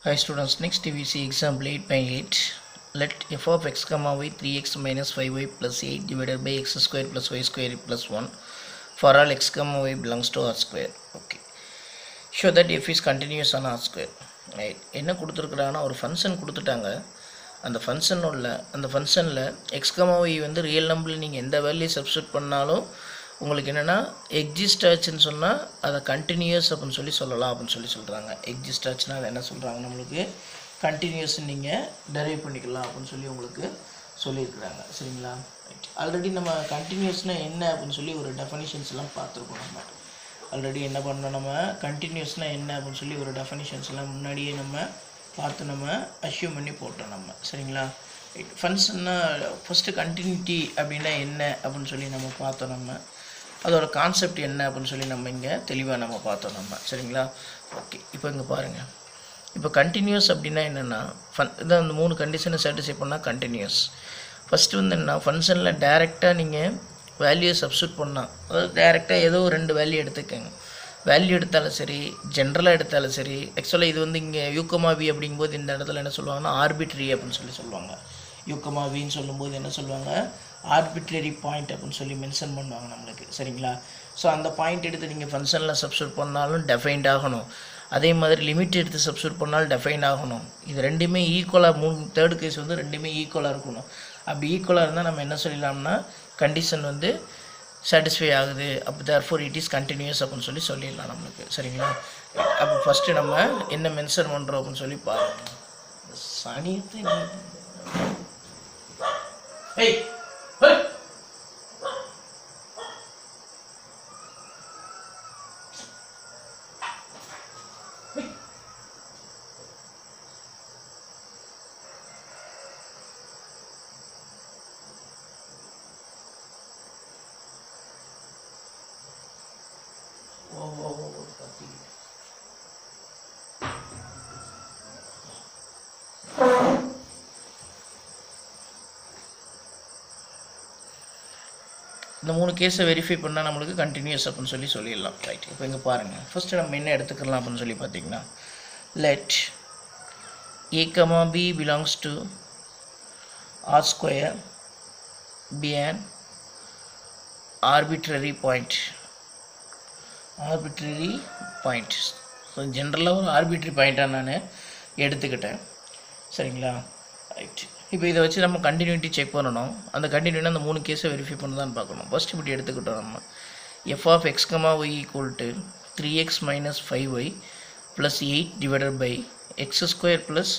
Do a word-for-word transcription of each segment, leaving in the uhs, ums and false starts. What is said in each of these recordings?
Hi students, next we see example eight point eight. Let f of x comma y three x minus five y plus eight divided by x square plus y square plus one for all x comma y belongs to R square. Okay. Show that f is continuous on R square. Right. என்ன கொடுத்துருக்குறாங்கன்னா ஒரு function கொடுத்துட்டாங்க. அந்த function உள்ள அந்த ஃபங்க்ஷனில் X comma Y வந்து real நம்பரில் நீங்கள் எந்த வேல்யூ சப்ஸ்டியூட் பண்ணாலும் உங்களுக்கு என்னென்னா எக்ஸிஸ்ட் ஆச்சுன்னு சொன்னால் அதை கண்டினியூஸ் அப்படின்னு சொல்லி சொல்லலாம் அப்படின்னு சொல்லி சொல்கிறாங்க. எக்ஸிஸ்ட் ஆச்சுன்னா அதை என்ன சொல்கிறாங்க, நம்மளுக்கு கண்டினியூஸ் நீங்கள் டெரைவ் பண்ணிக்கலாம் அப்படின்னு சொல்லி உங்களுக்கு சொல்லியிருக்கிறாங்க. சரிங்களா? ரைட். ஆல்ரெடி நம்ம கண்டினியூஸ்னால் என்ன அப்படின்னு சொல்லி ஒரு டெஃபனிஷன்ஸ் எல்லாம் பார்த்துருக்கோம். நம்ம ஆல்ரெடி என்ன பண்ணோம், நம்ம கண்டினியூஸ்னால் என்ன அப்படின்னு சொல்லி ஒரு டெஃபனிஷன்ஸ் எல்லாம் முன்னாடியே நம்ம பார்த்து நம்ம அஷ்யூம் பண்ணி போட்டோம் நம்ம. சரிங்களா? ரைட். ஃபங்க்ஷன்னா ஃபஸ்ட்டு கண்டினியூட்டி அப்படின்னா என்ன அப்படின்னு சொல்லி நம்ம பார்த்தோம். நம்ம அதோட கான்செப்ட் என்ன அப்படின்னு சொல்லி நம்ம இங்கே தெளிவாக நம்ம பார்த்தோம் நம்ம. சரிங்களா? ஓகே. இப்போ இங்கே பாருங்கள். இப்போ கண்டினியூஸ் அப்படின்னா என்னென்னா ஃபன் இதான் அந்த மூணு கண்டிஷனை சாட்டிஸ்ஃபை பண்ணால் கண்டினியூஸ். ஃபஸ்ட்டு வந்து என்ன, ஃபங்க்ஷனில் டேரெக்டாக நீங்கள் வேல்யூவை சப்ஸ்டியூட் பண்ணால், அதாவது டேரெக்டாக ஏதோ ரெண்டு வேல்யூ எடுத்துக்கோங்க. வேல்யூ எடுத்தாலும் சரி, ஜென்ரலாக எடுத்தாலும் சரி. ஆக்சுவலாக இது வந்து இங்கே யூகமா வி அப்படிங்கும்போது இந்த இடத்துல என்ன சொல்லுவாங்கன்னா ஆர்பிட்ரி அப்படின்னு சொல்லி சொல்லுவாங்க. யூகமா வின்னு சொல்லும்போது என்ன சொல்லுவாங்க, ஆர்பிட்ரரி பாயிண்ட் அப்படின்னு சொல்லி மென்ஷன் பண்ணுவாங்க நம்மளுக்கு. சரிங்களா? ஸோ அந்த பாயிண்ட் எடுத்து நீங்கள் ஃபங்க்ஷனில் சப்ஸ்டியூட் பண்ணாலும் டெஃபைன்ட் ஆகணும். அதே மாதிரி லிமிட் எடுத்து சப்ஸ்டியூட் பண்ணாலும் டெஃபைன் ஆகணும். இது ரெண்டுமே ஈக்குவலாக, மூணு தேர்டு கேஸ் வந்து ரெண்டுமே ஈக்குவலாக இருக்கணும். அப்படி ஈக்குவலாக இருந்தால் நம்ம என்ன சொல்லிடலாம்னா கண்டிஷன் வந்து சாட்டிஸ்ஃபை ஆகுது. அப்போ தேர்ஃபோர் இட் இஸ் கண்டினியூஸ் அப்படின்னு சொல்லி சொல்லிடலாம் நம்மளுக்கு. சரிங்களா? அப்போ ஃபஸ்ட்டு நம்ம என்ன மென்ஷன் பண்ணுறோம் அப்படின்னு சொல்லி பாருங்கள். சனியத்தை ஏய் இந்த மூணு கேஸை வெரிஃபை பண்ணால் நம்மளுக்கு கண்டினியூஸ் அப்படின்னு சொல்லி சொல்லிடலாம். ரைட். இப்போ இங்கே பாருங்கள். ஃபஸ்ட்டு நம்ம என்ன எடுத்துக்கலாம் அப்படின்னு சொல்லி பார்த்தீங்கன்னா, let A comma B belongs to R square B an arbitrary point. Arbitrary point so ஜென்ரலாக ஒரு ஆர்பிட்ரரி பாயிண்ட்டாக நான் எடுத்துக்கிட்டேன். சரிங்களா? ரைட். இப்போ இதை வச்சு நம்ம கண்டினியூட்டி செக் பண்ணணும். அந்த கண்டினியூட்டி அந்த மூணு கேஸை வெரிஃபை பண்ண தான் பார்க்கணும். ஃபஸ்ட் இப்படி எடுத்துக்கிட்டோம் நம்ம. F of X comma Y equal to three X minus five Y plus eight divided by X square plus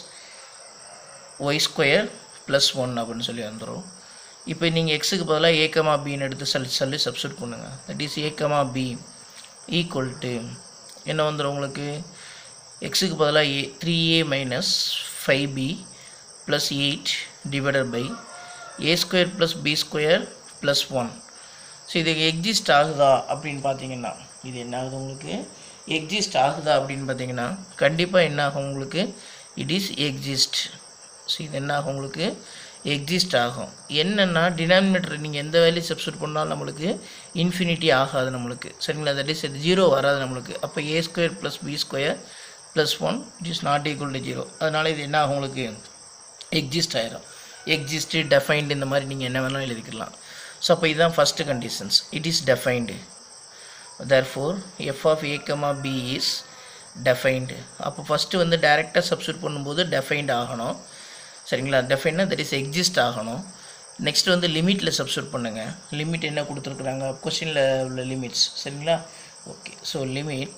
Y square plus one அப்படின்னு சொல்லி வந்துடும். இப்போ நீங்கள் எக்ஸுக்கு பதிலாக ஏ கமா பின்னு எடுத்து சொல்லி சொல்லி சப்ஸ்டியூட் பண்ணுங்கள். That is A comma B equal to என்ன வந்துடும் உங்களுக்கு, எக்ஸுக்கு பதிலாக A three A minus five B plus eight divided by a square plus b square plus one. So இது எக்ஸிஸ்ட் ஆகுதா அப்படின்னு பார்த்தீங்கன்னா, இது என்ன ஆகுது உங்களுக்கு, எக்ஸிஸ்ட் ஆகுதா அப்படின்னு பார்த்தீங்கன்னா கண்டிப்பாக என்ன ஆகும் உங்களுக்கு, இட் இஸ் எக்ஸிஸ்ட். ஸோ இது என்ன ஆகும் உங்களுக்கு, எக்ஸிஸ்ட் ஆகும். என்னென்னா டினாமினேட்டர் நீங்கள் எந்த வேல்யூ சப்ஸ்டியூட் பண்ணாலும் நம்மளுக்கு இன்ஃபினிட்டி ஆகாது நம்மளுக்கு. சரிங்களா? தட் இஸ் ஜீரோ வராது நம்மளுக்கு. அப்போ A square plus B square plus one it is not equal to zero. அதனால் இது என்ன ஆகும் உங்களுக்கு, எக்ஸிஸ்ட் ஆயிரும். எக்ஸிஸ்ட், டெஃபைன்டு இந்த மாதிரி நீங்கள் என்ன வேணாலும் எழுதிக்கலாம். ஸோ அப்போ இதுதான் first conditions. It is defined. Therefore F of A comma B is defined. அப்போ ஃபஸ்ட்டு வந்து டைரெக்டாக சப்ஸ்டியூட் பண்ணும்போது டெஃபைன்டு ஆகணும். சரிங்களா? டெஃபைன்னா தட் இஸ் எக்ஸிஸ்ட் ஆகணும். நெக்ஸ்ட் வந்து லிமிட்டில் சப்ஸ்டியூட் பண்ணுங்கள். லிமிட் என்ன கொடுத்துருக்குறாங்க, கொஸ்டினில் உள்ள லிமிட்ஸ். சரிங்களா? Okay. So limit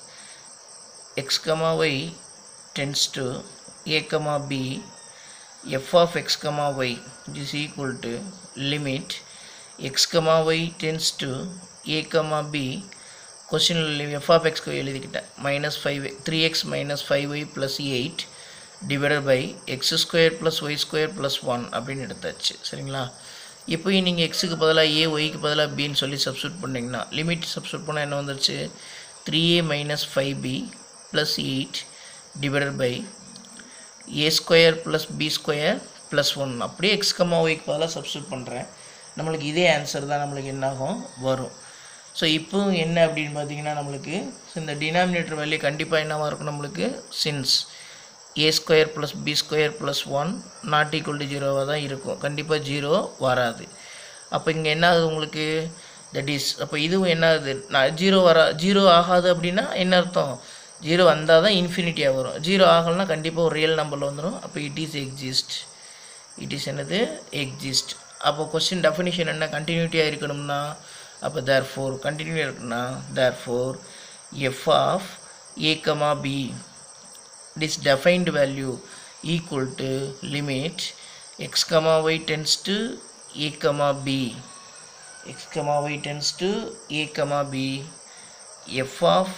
X comma Y tends to A comma B f of x comma y is equal to limit x comma y tends to a comma b question f of x எழுதிக்கிட்டேன் minus five three x minus five y plus eight divided by x square plus y square plus one அப்படின்னு எடுத்தாச்சு. சரிங்களா? இப்போ நீங்கள் எக்ஸுக்கு பதிலாக ஏ, ஒய்க்கு பதிலாக பின்னு சொல்லி சப்ஸ்டியூட் பண்ணிங்கன்னா, லிமிட் சப்ஸ்டியூட் பண்ணால் என்ன வந்துருச்சு, three A minus five B plus eight divided by A square plus B square plus one. அப்படியே எக்ஸ் கமா ஒய்க்கு பதிலாக சப்ஸ்டியூட் பண்ணுறேன். நம்மளுக்கு இதே ஆன்சர் தான் நம்மளுக்கு என்னாகும் வரும். ஸோ இப்போ என்ன அப்படின்னு பார்த்தீங்கன்னா நம்மளுக்கு இந்த டினாமினேட்டர் வேல்யூ கண்டிப்பாக என்னவாக இருக்கும் நம்மளுக்கு, since A square plus B square plus one not equal to ஜீரோவாக தான் இருக்கும். கண்டிப்பாக ஜீரோ வராது. அப்போ இங்கே என்ன ஆகுது உங்களுக்கு, தட் இஸ் அப்போ இதுவும் என்ன ஆகுது, நான் ஜீரோ வரா ஜீரோ ஆகாது அப்படின்னா என்ன அர்த்தம், ஜீரோ வந்தால் தான் இன்ஃபினிட்டியாக வரும். ஜீரோ ஆகலைன்னா கண்டிப்பாக ஒரு ரியல் நம்பரில் வந்துடும். அப்போ it is exist, it is என்னது எக்ஸிஸ்ட். அப்போ கொஸ்டின் டெஃபினிஷன் என்ன, கண்டினியூட்டியாக இருக்கணும்னா அப்போ தேர் ஃபோர் கண்டினியூ இருக்குன்னா therefore F of A comma B is defined value equal to limit x comma y tends to a comma b, x comma y tends to a comma b, f of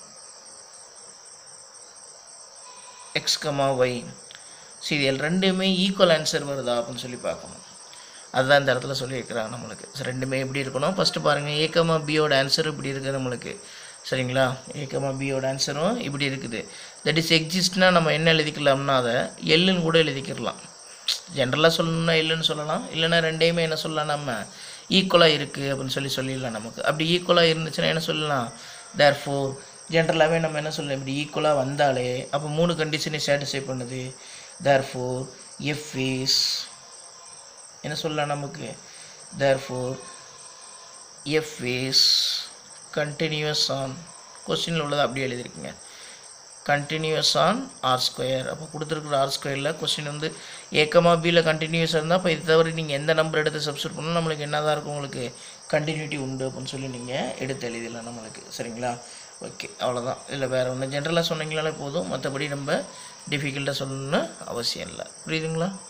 x comma y. சரி, இதில் ரெண்டுமே equal answer வருதா அப்படின்னு சொல்லி பார்க்கணும். அதுதான் இந்த இடத்துல சொல்லியிருக்கிறாங்க நம்மளுக்கு. ரெண்டுமே எப்படி இருக்கணும், ஃபஸ்ட்டு பாருங்கள், ஏ கமா பியோட ஆன்சர் இப்படி இருக்குது நம்மளுக்கு. சரிங்களா, ஏ கமா பியோட ஆன்சரும் இப்படி இருக்குது. தட் இஸ் எக்ஸிஸ்ட்னா நம்ம என்ன எழுதிக்கலாம்னா அதை எல்லுன்னு கூட எழுதிக்கிடலாம். ஜென்ரலாக சொல்லணும்னா எல்லுன்னு சொல்லலாம், இல்லைன்னா ரெண்டையுமே என்ன சொல்லலாம், நம்ம ஈக்குவலாக இருக்குது அப்படின்னு சொல்லி சொல்லிடலாம். நமக்கு அப்படி ஈக்குவலாக இருந்துச்சுன்னா என்ன சொல்லலாம், தேர் ஃபோர் ஜென்ரலாகவே நம்ம என்ன சொல்லலாம், இப்படி ஈக்குவலாக வந்தாலே அப்போ மூணு கண்டிஷனை சாட்டிஸ்ஃபை பண்ணுது. தேர் ஃபோர் எஃப் இஸ் என்ன சொல்லலாம் நமக்கு, therefore F is continuous on, கொஸ்டினில் உள்ளது அப்படியே எழுதியிருக்குங்க, கண்டினியூஸ் ஆன் ஆர் ஸ்கொயர். அப்போ கொடுத்துருக்குற ஆர் ஸ்கொயரில் கொஸ்டின் வந்து ஏக்கமா பியில் கண்டினியூஸாக இருந்தால் அப்போ இது தவிர நீங்கள் எந்த நம்பர் எடுத்து சப்ஸ்டியூட் பண்ணால் நம்மளுக்கு என்ன தான் இருக்கும், உங்களுக்கு கண்டினியூட்டி உண்டு அப்படின்னு சொல்லி நீங்கள் எடுத்து எழுதிடலாம் நம்மளுக்கு. சரிங்களா, ஓகே, அவ்வளோதான். இல்லை வேறு ஒன்று ஜென்ரலாக சொன்னீங்களாலே போதும், மற்றபடி நம்ம டிஃபிகல்ட்டாக சொல்லணும்னு அவசியம் இல்லை. புரியுதுங்களா?